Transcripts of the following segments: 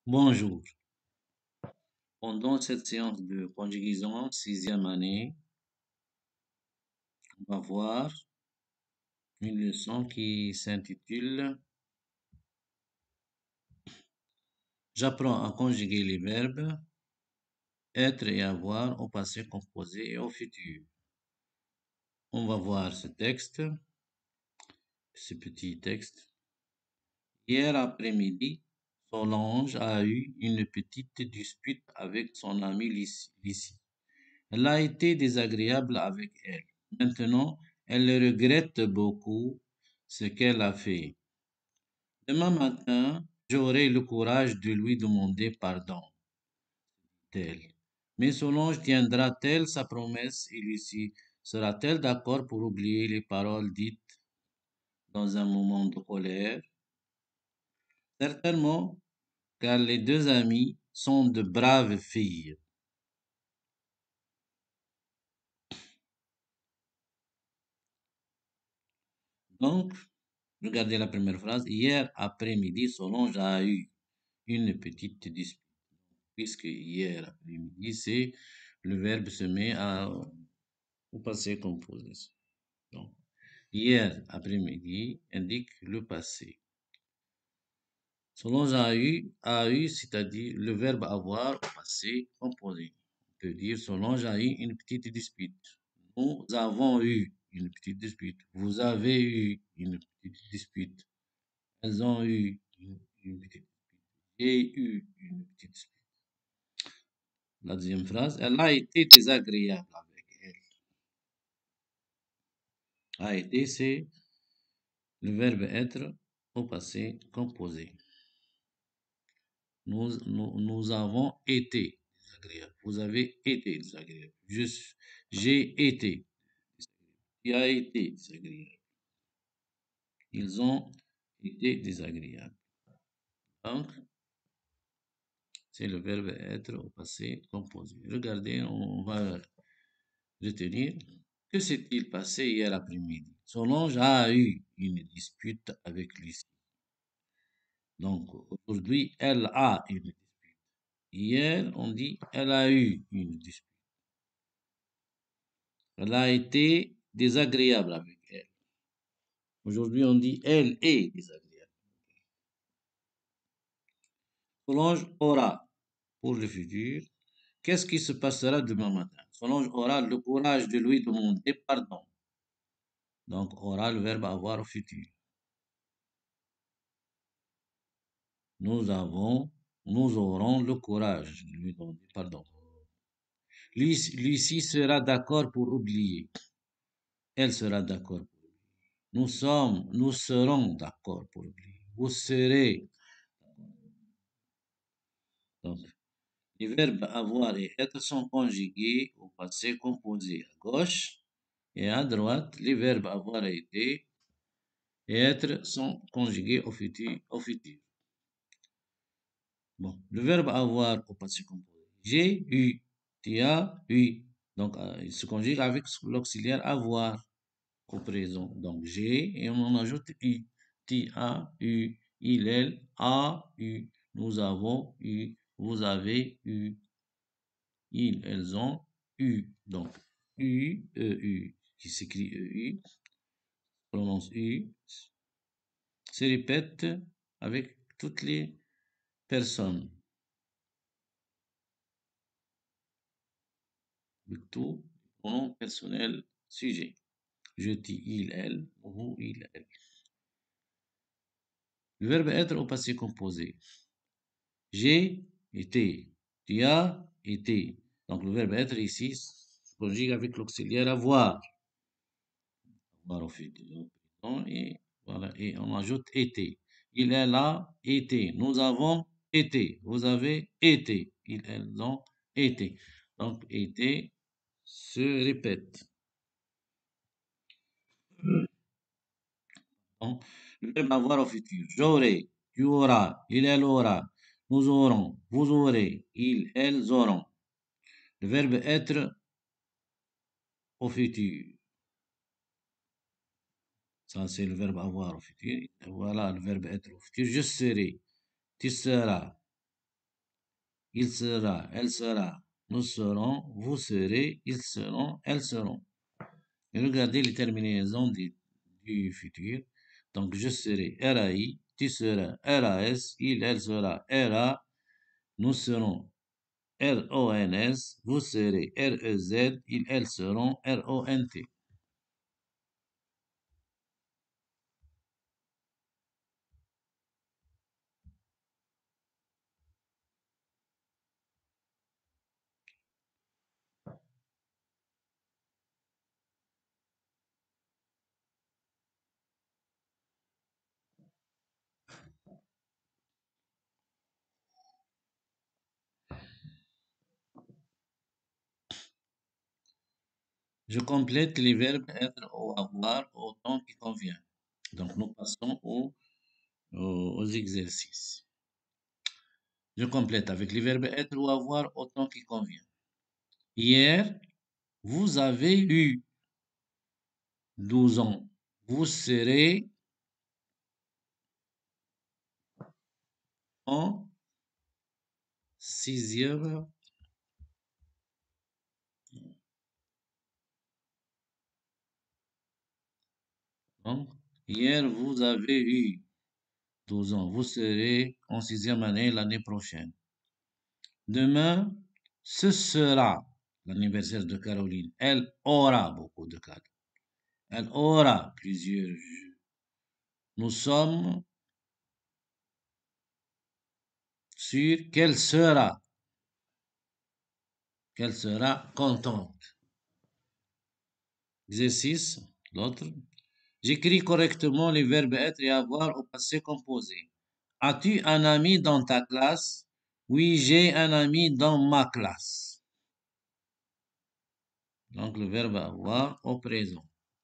Bonjour. Pendant cette séance de conjugaison, sixième année, on va voir une leçon qui s'intitule J'apprends à conjuguer les verbes être et avoir au passé composé et au futur. On va voir ce texte, ce petit texte. Hier après-midi, Solange a eu une petite dispute avec son amie Lucie. Elle a été désagréable avec elle. Maintenant, elle regrette beaucoup ce qu'elle a fait. Demain matin, j'aurai le courage de lui demander pardon, dit-elle. Mais Solange tiendra-t-elle sa promesse et Lucie sera-t-elle d'accord pour oublier les paroles dites dans un moment de colère? Certainement, car les deux amies sont de braves filles. Donc, regardez la première phrase. Hier après-midi, Solange a eu une petite dispute. Puisque hier après-midi, c'est le verbe se met au passé composé. Donc, hier après-midi indique le passé. Solange a eu, c'est-à-dire le verbe avoir au passé composé. On peut dire Solange a eu une petite dispute. Nous avons eu une petite dispute. Vous avez eu une petite dispute. Elles ont eu une petite dispute. J'ai eu une petite dispute. La deuxième phrase, elle a été désagréable avec elle. A été, c'est le verbe être au passé composé. Nous avons été désagréables. Vous avez été désagréable. J'ai été. Tu as été désagréable. Ils ont été désagréables. Donc, c'est le verbe être au passé composé. Regardez, on va retenir. Que s'est-il passé hier après-midi? Solange a eu une dispute avec Lucie. Donc, aujourd'hui, elle a une dispute. Hier, on dit elle a eu une dispute. Elle a été désagréable avec elle. Aujourd'hui, on dit elle est désagréable. Solange aura pour le futur. Qu'est-ce qui se passera demain matin? Solange aura le courage de lui demander pardon. Donc, aura le verbe avoir au futur. Nous aurons le courage de lui demander pardon. Lucie sera d'accord pour oublier. Elle sera d'accord pour oublier. Nous serons d'accord pour oublier. Vous serez. Donc, les verbes avoir et être sont conjugués au passé composé à gauche et à droite. Les verbes avoir été et être sont conjugués au futur. Bon, le verbe avoir au passé composé. J'ai eu, tu as eu. Donc, il se conjugue avec l'auxiliaire avoir au présent. Donc, j'ai et on en ajoute eu. Tu as eu, il, elle a eu, nous avons eu, vous avez eu, ils, elles ont eu. Donc, U, qui s'écrit EU, prononce U, se répète avec toutes les personnes. Avec tout pronom personnel sujet. Je, dis il, elle, vous, il, elle. Le verbe être au passé composé. J'ai été. Tu as été. Donc le verbe être ici se conjugue avec l'auxiliaire avoir. Avoir au futur. Et voilà. Et on ajoute été. Il, elle a été. Nous avons été. Vous avez été. Ils, elles ont été. Donc été se répète. Donc, le verbe avoir au futur. J'aurai, tu auras, il, elle aura, nous aurons, vous aurez, ils, elles auront. Le verbe être au futur. Ça, c'est le verbe avoir au futur. Et voilà le verbe être au futur. Je serai, tu seras, il sera, elle sera, nous serons, vous serez, ils seront, elles seront. Et regardez les terminaisons du futur. Donc, je serai RAI, tu seras RAS, il, elle sera RA, nous serons RONS, vous serez REZ, ils, elles seront RONT. Je complète les verbes être ou avoir au temps qui convient. Donc, nous passons aux exercices. Je complète avec les verbes être ou avoir au temps qui convient. Hier, vous avez eu 12 ans. Vous serez en sixième. Donc, hier, vous avez eu 12 ans. Vous serez en sixième année l'année prochaine. Demain, ce sera l'anniversaire de Caroline. Elle aura beaucoup de cadeaux. Elle aura plusieurs jeux. Nous sommes sûrs qu'elle sera contente. Exercice, l'autre. J'écris correctement les verbes être et avoir au passé composé. As-tu un ami dans ta classe? Oui, j'ai un ami dans ma classe. Donc le verbe avoir au présent.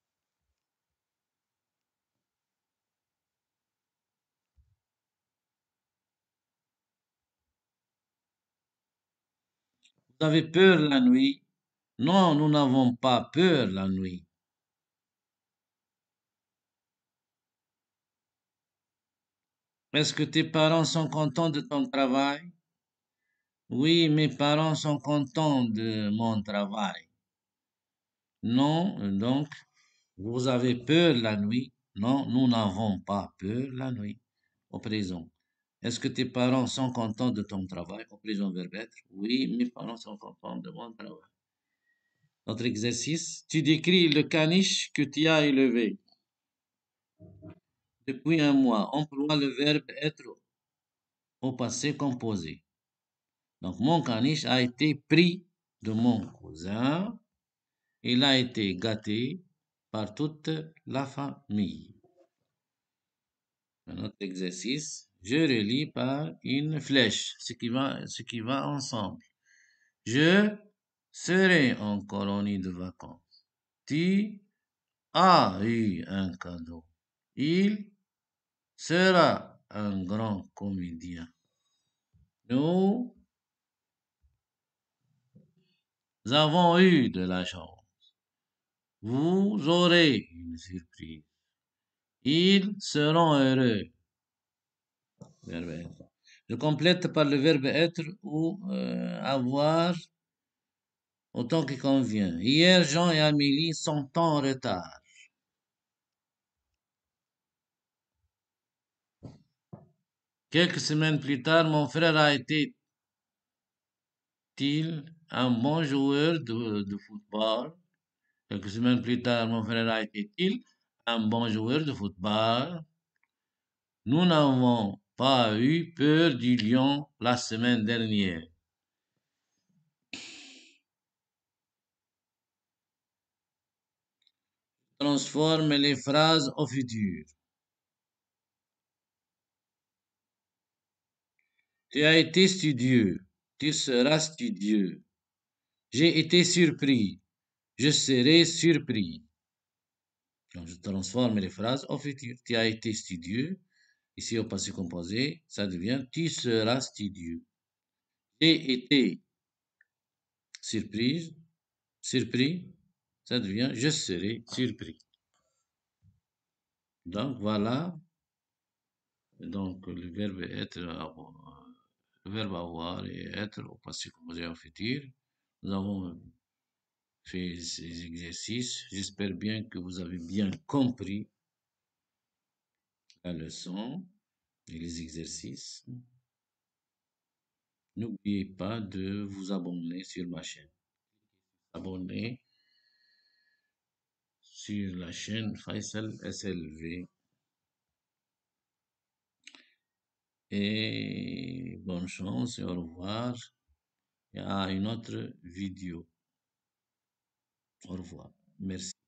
Vous avez peur la nuit? Non, nous n'avons pas peur la nuit. Est-ce que tes parents sont contents de ton travail? Oui, mes parents sont contents de mon travail. Non, donc, vous avez peur la nuit? Non, nous n'avons pas peur la nuit. Au présent. Est-ce que tes parents sont contents de ton travail? Au présent verbe être. Oui, mes parents sont contents de mon travail. Notre exercice. Tu décris le caniche que tu as élevé. Depuis un mois, emploie le verbe être au passé composé. Donc, mon caniche a été pris de mon cousin. Il a été gâté par toute la famille. Un autre exercice. Je relis par une flèche, ce qui va ensemble. Je serai en colonie de vacances. Tu as eu un cadeau. Il sera un grand comédien. Nous avons eu de la chance. Vous aurez une surprise. Ils seront heureux. Verbe être. Je complète par le verbe être ou avoir autant qu'il convient. Hier, Jean et Amélie sont en retard. Quelques semaines plus tard, mon frère a été un bon joueur de football. Quelques semaines plus tard, mon frère a été un bon joueur de football. Nous n'avons pas eu peur du lion la semaine dernière. Transforme les phrases au futur. Tu as été studieux. Tu seras studieux. J'ai été surpris. Je serai surpris. Donc, je transforme les phrases au futur. Tu as été studieux. Ici, au passé composé, ça devient tu seras studieux. J'ai été surpris, ça devient je serai surpris. Donc, voilà. Donc, le verbe être verbe avoir et être au passé composé et au futur. Nous avons fait ces exercices. J'espère bien que vous avez bien compris la leçon et les exercices. N'oubliez pas de vous abonner sur ma chaîne. Abonner sur la chaîne Faisal SLV. Et bonne chance et au revoir. Et à une autre vidéo. Au revoir. Merci.